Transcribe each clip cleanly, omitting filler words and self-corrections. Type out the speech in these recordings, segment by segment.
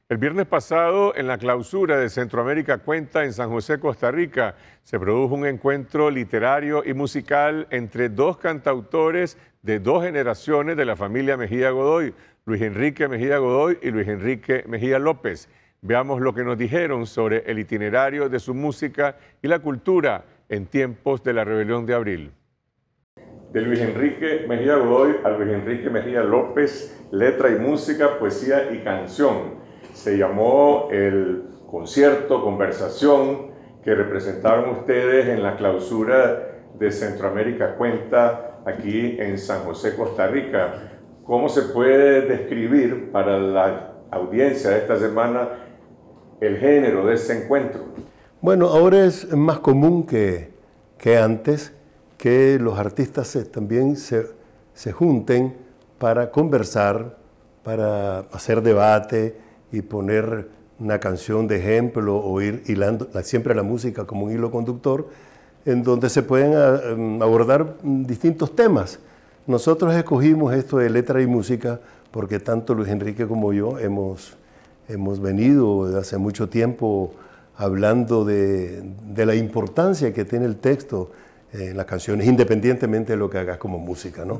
El viernes pasado, en la clausura de Centroamérica Cuenta en San José, Costa Rica, se produjo un encuentro literario y musical entre dos cantautores de dos generaciones de la familia Mejía Godoy, Luis Enrique Mejía Godoy y Luis Enrique Mejía López. Veamos lo que nos dijeron sobre el itinerario de su música y la cultura en tiempos de la Rebelión de Abril. De Luis Enrique Mejía Godoy a Luis Enrique Mejía López, letra y música, poesía y canción. Se llamó el concierto, conversación que representaron ustedes en la clausura de Centroamérica Cuenta aquí en San José, Costa Rica. ¿Cómo se puede describir para la audiencia de esta semana el género de este encuentro? Bueno, ahora es más común que antes que los artistas también se junten para conversar, para hacer debate y poner una canción de ejemplo o ir hilando siempre la música como un hilo conductor, en donde se pueden abordar distintos temas. Nosotros escogimos esto de letra y música porque tanto Luis Enrique como yo hemos venido desde hace mucho tiempo hablando de la importancia que tiene el texto en las canciones, independientemente de lo que hagas como música, ¿no?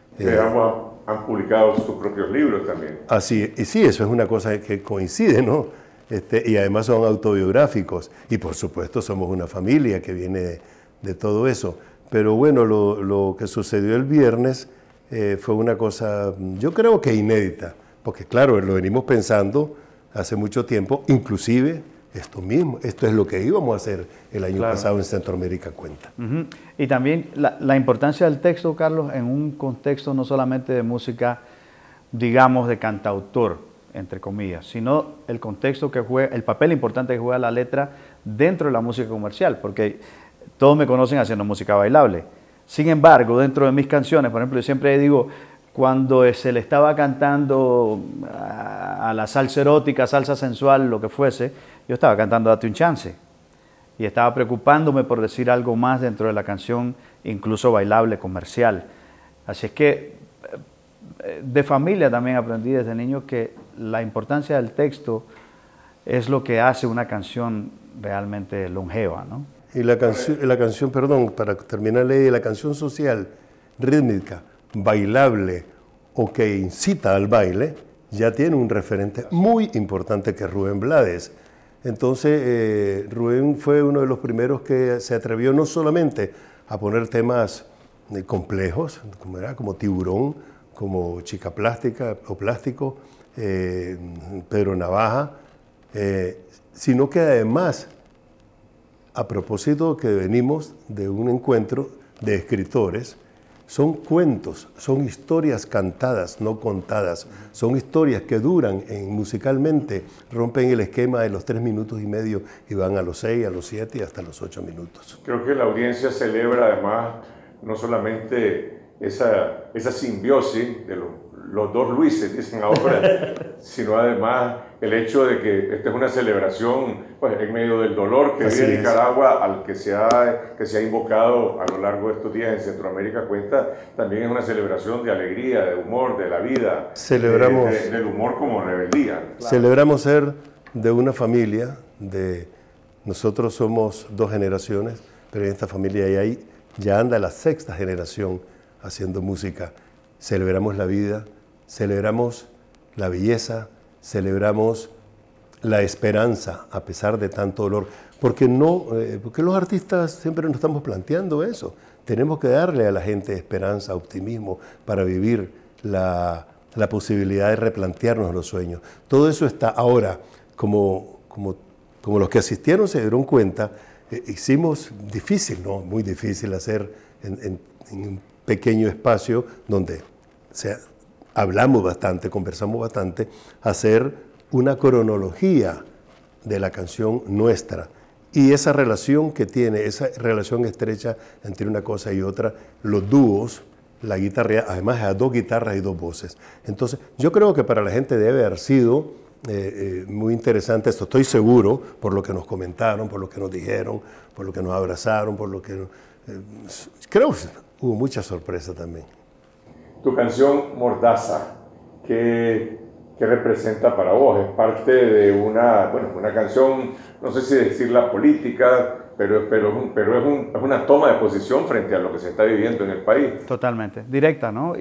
Han publicado sus propios libros también. Así, y sí, eso es una cosa que coincide, ¿no? Y además son autobiográficos. Y por supuesto somos una familia que viene de todo eso. Pero bueno, lo que sucedió el viernes fue una cosa, yo creo que inédita. Porque claro, lo venimos pensando hace mucho tiempo, inclusive esto es lo que íbamos a hacer el año pasado en Centroamérica Cuenta. Y también la importancia del texto, Carlos, en un contexto no solamente de música, digamos, de cantautor, entre comillas, sino el contexto que juega, el papel importante que juega la letra dentro de la música comercial, porque todos me conocen haciendo música bailable. Sin embargo, dentro de mis canciones, por ejemplo, yo siempre digo, cuando se le estaba cantando a la salsa erótica, salsa sensual, lo que fuese, yo estaba cantando Date un chance. Y estaba preocupándome por decir algo más dentro de la canción, incluso bailable, comercial. Así es que de familia también aprendí desde niño que la importancia del texto es lo que hace una canción realmente longeva, ¿no? Y la canción, perdón, para terminar, la canción social, rítmica, bailable o que incita al baile, ya tiene un referente muy importante que es Rubén Blades. Entonces, Rubén fue uno de los primeros que se atrevió no solamente a poner temas complejos, como Tiburón, como Chica Plástica o Plástico, Pedro Navaja, sino que además, a propósito que venimos de un encuentro de escritores, son cuentos, son historias cantadas, no contadas, son historias que duran musicalmente, rompen el esquema de los 3 minutos y medio y van a los 6, a los 7 y hasta los 8 minutos. Creo que la audiencia celebra además no solamente esa simbiosis de los dos Luises, dicen ahora, sino además el hecho de que esta es una celebración pues, en medio del dolor que vive Nicaragua, al que se ha invocado a lo largo de estos días en Centroamérica Cuenta, también es una celebración de alegría, de humor, de la vida, celebramos, del humor como rebeldía. Celebramos ser de una familia, nosotros somos 2 generaciones, pero en esta familia ya anda la 6ª generación haciendo música. Celebramos la vida, celebramos la belleza, celebramos la esperanza a pesar de tanto dolor. Porque los artistas siempre nos estamos planteando eso. Tenemos que darle a la gente esperanza, optimismo para vivir la posibilidad de replantearnos los sueños. Todo eso está ahora, como los que asistieron se dieron cuenta, hicimos difícil, ¿no? Muy difícil hacer en un pequeño espacio donde hablamos bastante, conversamos bastante, hacer una cronología de la canción nuestra y esa relación que tiene, esa relación estrecha entre una cosa y otra, los dúos, la guitarra, además a 2 guitarras y 2 voces. Entonces, yo creo que para la gente debe haber sido muy interesante esto, estoy seguro, por lo que nos comentaron, por lo que nos dijeron, por lo que nos abrazaron, por lo que... creo que hubo mucha sorpresa también. Tu canción Mordaza, que ¿qué representa para vos? Es parte de una canción, no sé si decirla política, pero es una toma de posición frente a lo que se está viviendo en el país. Totalmente, directa, ¿no?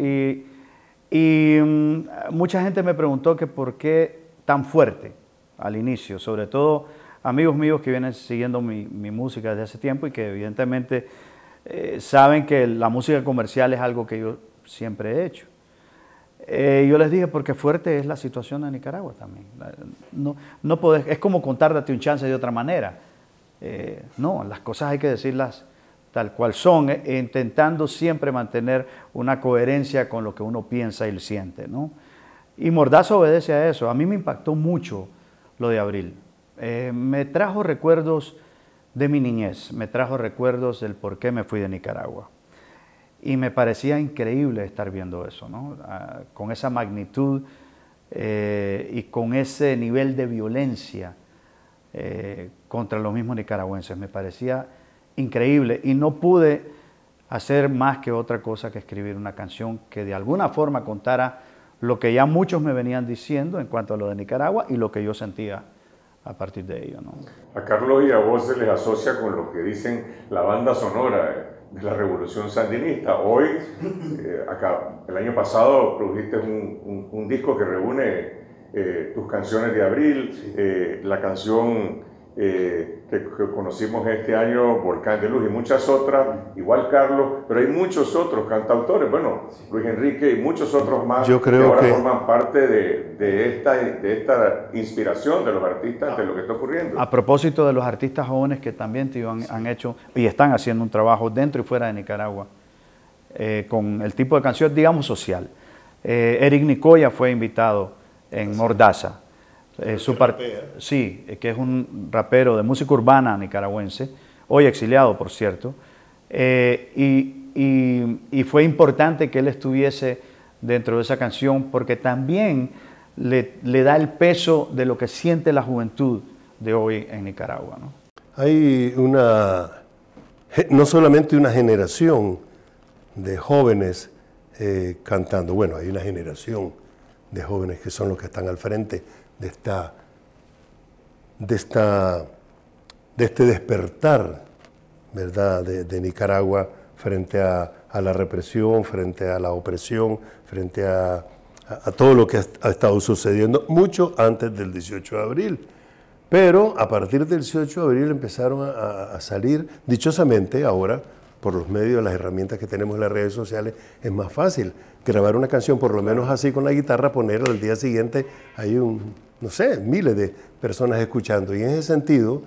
Y mucha gente me preguntó que por qué tan fuerte al inicio, sobre todo amigos míos que vienen siguiendo mi música desde hace tiempo y que evidentemente saben que la música comercial es algo que yo siempre he hecho. Yo les dije, porque fuerte es la situación de Nicaragua también. No podés, es como contar date un chance de otra manera. No, las cosas hay que decirlas tal cual son, intentando siempre mantener una coherencia con lo que uno piensa y siente, ¿no? Y Mordaza obedece a eso. A mí me impactó mucho lo de Abril. Me trajo recuerdos de mi niñez, me trajo recuerdos del por qué me fui de Nicaragua. Y me parecía increíble estar viendo eso, ¿no? Con esa magnitud y con ese nivel de violencia contra los mismos nicaragüenses. Me parecía increíble y no pude hacer más que otra cosa que escribir una canción que de alguna forma contara lo que ya muchos me venían diciendo en cuanto a lo de Nicaragua y lo que yo sentía a partir de ello, ¿no? A Carlos y a vos se les asocia con lo que dicen la banda sonora de la Revolución Sandinista. Hoy, el año pasado, produjiste un disco que reúne tus canciones de Abril, la canción que conocimos este año, Volcán de Luz, y muchas otras, igual Carlos, pero hay muchos otros cantautores, bueno, Luis Enrique y muchos otros más. Yo creo que ahora que forman parte de esta inspiración de los artistas, de lo que está ocurriendo. A propósito de los artistas jóvenes que también han hecho y están haciendo un trabajo dentro y fuera de Nicaragua con el tipo de canción, digamos, social. Eric Nicoya fue invitado en Mordaza. Sí, que es un rapero de música urbana nicaragüense, hoy exiliado, por cierto, y fue importante que él estuviese dentro de esa canción porque también le da el peso de lo que siente la juventud de hoy en Nicaragua, ¿no? Hay no solamente una generación de jóvenes cantando, bueno, hay una generación de jóvenes que son los que están al frente de este despertar, ¿verdad?, de Nicaragua frente a la represión, frente a la opresión, frente a todo lo que ha estado sucediendo mucho antes del 18 de abril. Pero a partir del 18 de abril empezaron a salir, dichosamente ahora, por los medios, las herramientas que tenemos en las redes sociales, es más fácil grabar una canción, por lo menos así con la guitarra, ponerla al día siguiente, hay no sé, miles de personas escuchando. Y en ese sentido,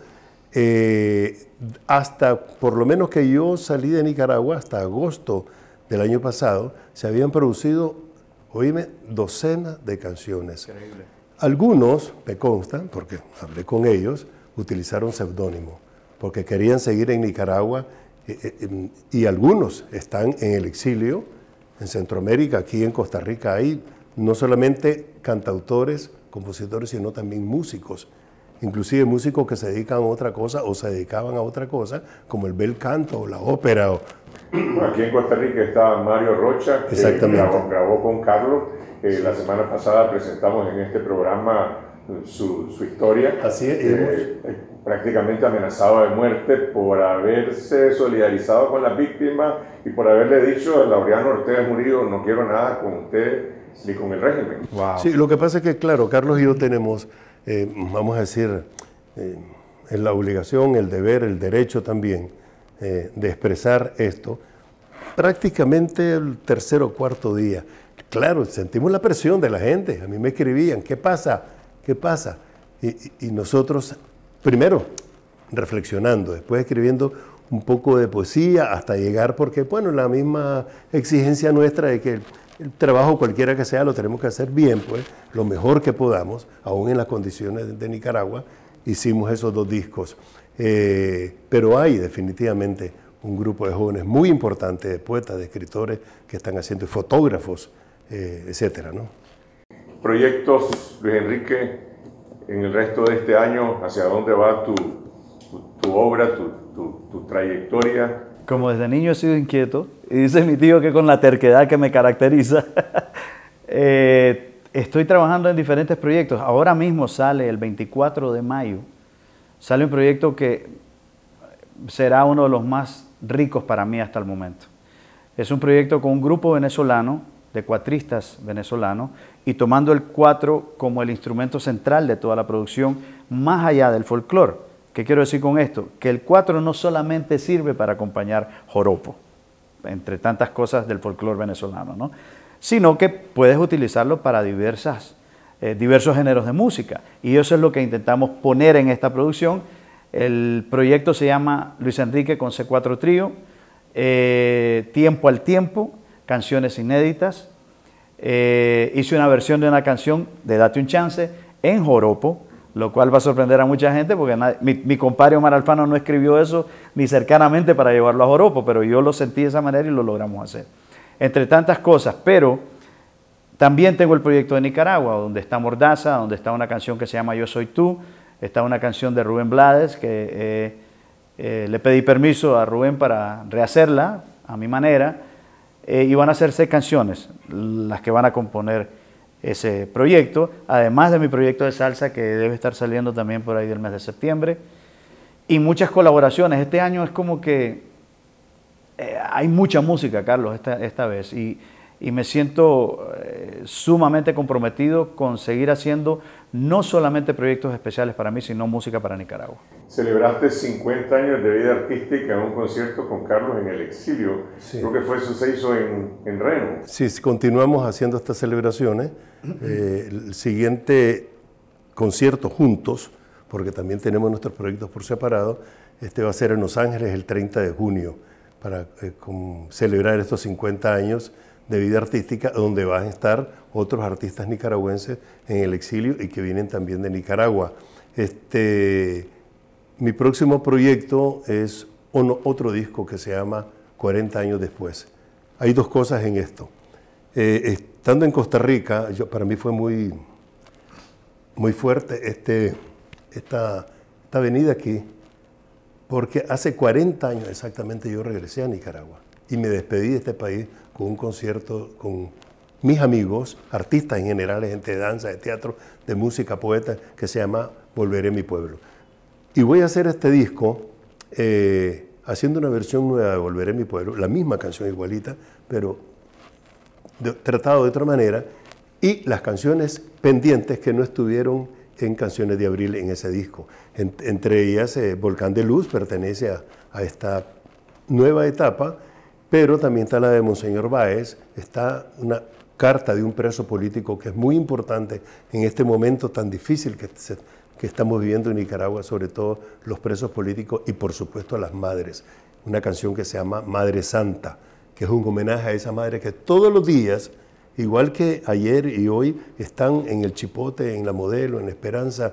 hasta por lo menos que yo salí de Nicaragua, hasta agosto del año pasado, se habían producido, oíme, docenas de canciones. Increíble. Algunos, me constan, porque hablé con ellos, utilizaron seudónimo, porque querían seguir en Nicaragua, y algunos están en el exilio, en Centroamérica, aquí en Costa Rica hay no solamente cantautores, compositores, sino también músicos, inclusive músicos que se dedican a otra cosa o se dedicaban a otra cosa, como el bel canto o la ópera. Aquí en Costa Rica está Mario Rocha, que grabó con Carlos. La semana pasada presentamos en este programa su historia. Así es. Prácticamente amenazado de muerte por haberse solidarizado con las víctimas y por haberle dicho a Laureano Ortega Murillo, no quiero nada con usted ni con el régimen. Wow. Sí, lo que pasa es que, claro, Carlos y yo tenemos, vamos a decir, la obligación, el deber, el derecho también de expresar esto prácticamente el tercer o cuarto día. Claro, sentimos la presión de la gente. A mí me escribían, ¿qué pasa? ¿Qué pasa? Y nosotros, primero, reflexionando, después escribiendo un poco de poesía hasta llegar, porque, bueno, la misma exigencia nuestra de que el trabajo, cualquiera que sea, lo tenemos que hacer bien, pues, lo mejor que podamos, aún en las condiciones de Nicaragua, hicimos esos dos discos. Pero hay definitivamente un grupo de jóvenes muy importante, de poetas, de escritores, que están haciendo, y fotógrafos, etcétera, ¿no? Proyectos, Luis Enrique, en el resto de este año, ¿hacia dónde va tu obra, tu trayectoria? Como desde niño he sido inquieto, y dice mi tío que con la terquedad que me caracteriza, he estoy trabajando en diferentes proyectos. Ahora mismo sale el 24 de mayo, sale un proyecto que será uno de los más ricos para mí hasta el momento. Es un proyecto con un grupo venezolano, de cuatristas venezolanos, y tomando el cuatro como el instrumento central de toda la producción, más allá del folclore. ¿Qué quiero decir con esto? Que el cuatro no solamente sirve para acompañar joropo, entre tantas cosas del folclore venezolano, ¿no? Sino que puedes utilizarlo para diversos géneros de música. Y eso es lo que intentamos poner en esta producción. El proyecto se llama Luis Enrique con C4 Trío, Tiempo al Tiempo, canciones inéditas. Hice una versión de una canción de Date un Chance en joropo, lo cual va a sorprender a mucha gente porque mi compadre Omar Alfano no escribió eso ni cercanamente para llevarlo a joropo, pero yo lo sentí de esa manera y lo logramos hacer. Entre tantas cosas, pero también tengo el proyecto de Nicaragua, donde está Mordaza, donde está una canción que se llama Yo Soy Tú, está una canción de Rubén Blades, que le pedí permiso a Rubén para rehacerla a mi manera, y van a ser 6 canciones las que van a componer ese proyecto, además de mi proyecto de salsa que debe estar saliendo también por ahí del mes de septiembre, y muchas colaboraciones. Este año es como que hay mucha música, Carlos, esta vez, y me siento sumamente comprometido con seguir haciendo no solamente proyectos especiales para mí, sino música para Nicaragua. Celebraste 50 años de vida artística en un concierto con Carlos en el exilio. Sí. Creo que eso se hizo en Reno. Sí, continuamos haciendo estas celebraciones. El siguiente concierto juntos, porque también tenemos nuestros proyectos por separado, va a ser en Los Ángeles el 30 de junio, para celebrar estos 50 años de vida artística, donde van a estar otros artistas nicaragüenses en el exilio y que vienen también de Nicaragua. Mi próximo proyecto es otro disco que se llama 40 años después. Hay 2 cosas en esto. Estando en Costa Rica, para mí fue muy fuerte esta venida aquí, porque hace 40 años exactamente yo regresé a Nicaragua y me despedí de este país con un concierto con mis amigos, artistas en general, gente de danza, de teatro, de música, poetas, que se llama Volveré a mi pueblo. Y voy a hacer este disco haciendo una versión nueva de Volveré a mi pueblo, la misma canción igualita, pero tratado de otra manera, y las canciones pendientes que no estuvieron en Canciones de Abril en ese disco. Entre ellas, Volcán de Luz pertenece a esta nueva etapa, pero también está la de Monseñor Báez, está una carta de un preso político que es muy importante en este momento tan difícil que estamos viviendo en Nicaragua, sobre todo los presos políticos y por supuesto a las madres. Una canción que se llama Madre Santa, que es un homenaje a esa madre que todos los días, igual que ayer y hoy, están en el Chipote, en la Modelo, en la Esperanza,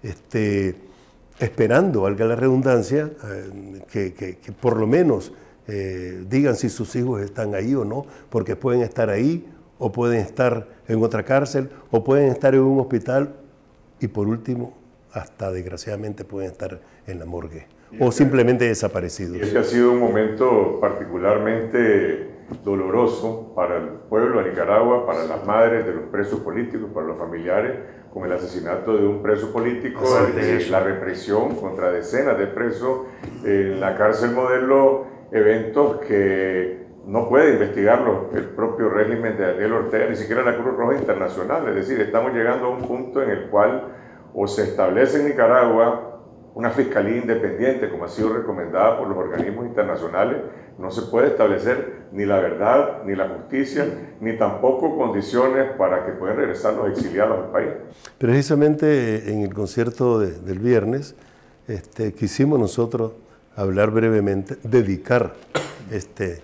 esperando, valga la redundancia, que por lo menos digan si sus hijos están ahí o no, porque pueden estar ahí, o pueden estar en otra cárcel, o pueden estar en un hospital, y por último, hasta desgraciadamente pueden estar en la morgue, o simplemente desaparecidos. Y este ha sido un momento particularmente doloroso para el pueblo de Nicaragua, para las madres de los presos políticos, para los familiares, con el asesinato de un preso político, la represión contra decenas de presos en la cárcel Modelo, eventos que no puede investigarlos el propio régimen de Daniel Ortega, ni siquiera la Cruz Roja Internacional. Es decir, estamos llegando a un punto en el cual o se establece en Nicaragua una fiscalía independiente, como ha sido recomendada por los organismos internacionales. No se puede establecer ni la verdad, ni la justicia, ni tampoco condiciones para que puedan regresar los exiliados al país. Precisamente en el concierto del viernes, quisimos nosotros hablar brevemente, dedicar este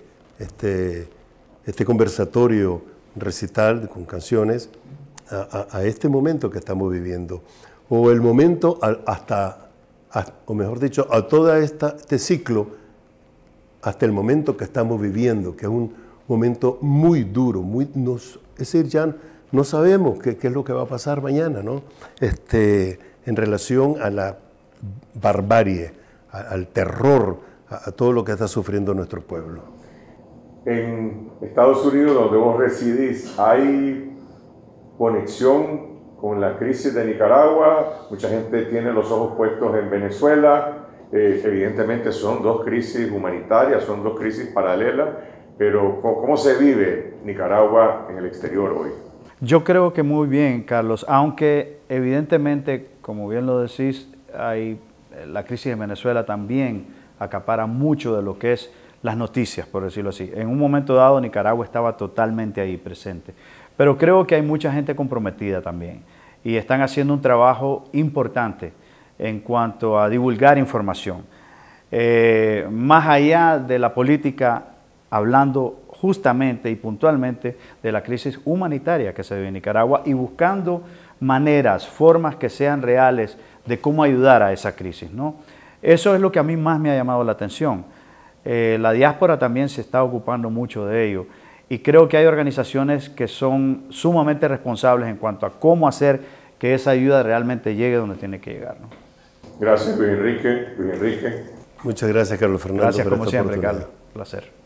conversatorio recital con canciones a este momento que estamos viviendo, o el momento o mejor dicho, a todo este ciclo, hasta el momento que estamos viviendo, que es un momento muy duro, es decir, ya no sabemos qué es lo que va a pasar mañana, ¿no? En relación a la barbarie, al terror, a todo lo que está sufriendo nuestro pueblo. En Estados Unidos, donde vos residís, ¿hay conexión con la crisis de Nicaragua. Mucha gente tiene los ojos puestos en Venezuela. Evidentemente son dos crisis humanitarias, son dos crisis paralelas, pero ¿cómo se vive Nicaragua en el exterior hoy? Yo creo que muy bien, Carlos, aunque evidentemente, como bien lo decís, la crisis de Venezuela también acapara mucho de lo que es las noticias, por decirlo así. En un momento dado Nicaragua estaba totalmente ahí presente, pero creo que hay mucha gente comprometida también y están haciendo un trabajo importante en cuanto a divulgar información. Más allá de la política, hablando justamente y puntualmente de la crisis humanitaria que se vive en Nicaragua y buscando maneras, formas que sean reales de cómo ayudar a esa crisis, ¿no? Eso es lo que a mí más me ha llamado la atención. La diáspora también se está ocupando mucho de ello y creo que hay organizaciones que son sumamente responsables en cuanto a cómo hacer que esa ayuda realmente llegue donde tiene que llegar, ¿no? Gracias, Luis Enrique. Muchas gracias, Carlos Fernando. Gracias, como siempre, Carlos. Placer.